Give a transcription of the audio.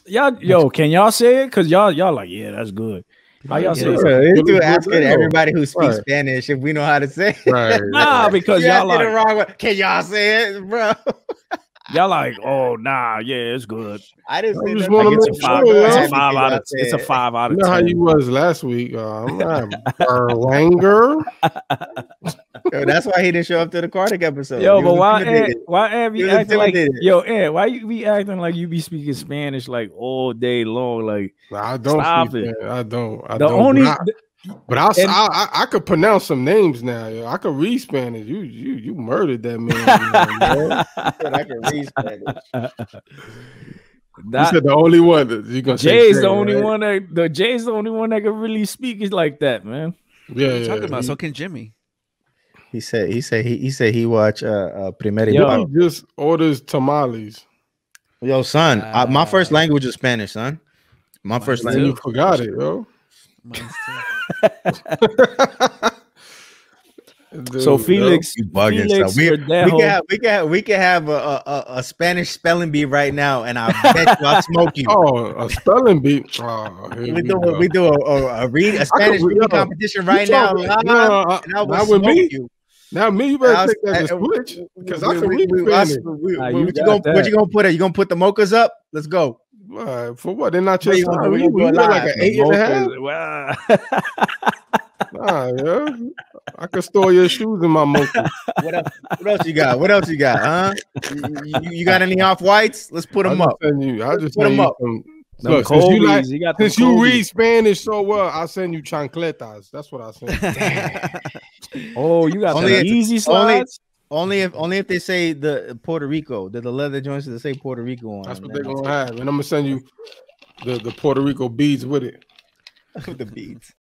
Yo, can y'all say it? Cause y'all like, yeah, that's good. How y'all say it? It's to asking everybody who speaks Spanish if we know how to say it. Right. Nah, because y'all like the wrong way. Can y'all say it, bro? Y'all like, oh nah, yeah, it's good. I didn't say that. Like, it's a 5. It's a 5 out of 10. You know how you was last week. I'm not Berlanger. Yo, that's why he didn't show up to the Kartik episode. Yo, but why be acting like Ed, why you be acting like you be speaking Spanish like all day long? Like, I don't stop speak it. I don't. The only but I could pronounce some names now. Yo. I could read Spanish. You murdered that man. I can read Spanish. You said the only one that you gonna Jay's say the only right? one that Jay's the only one that can really speak is like that, man. Yeah, what are you talking about? So can Jimmy. He said he watched Primera. He just orders tamales. Yo, son, my first language is Spanish, son. My first language. You forgot it, yo. Dude, so Felix, you bugging, Felix we can have a Spanish spelling bee right now, and I bet you I'll smoke you. Oh, a spelling bee. Oh, we do a Spanish reading competition right now. And I will smoke you. Now me, you better take that as switch because I can read Spanish. What you gonna put it? You gonna put the mochas up? Let's go. For what? They're not just we like an 8.5. Wow. Nah, yeah. I could store your shoes in my mocha. What else you got? What else you got? Huh? You got any off whites? Let's put them up. I'll just put them up. Look, since you read Spanish so well, I'll send you chancletas. That's what I send. Oh, you got the easy slides? Only if they say the Puerto Rico, the leather joints that say Puerto Rico on. That's what they're gonna have, and I'm gonna send you the Puerto Rico beads with it. The beads.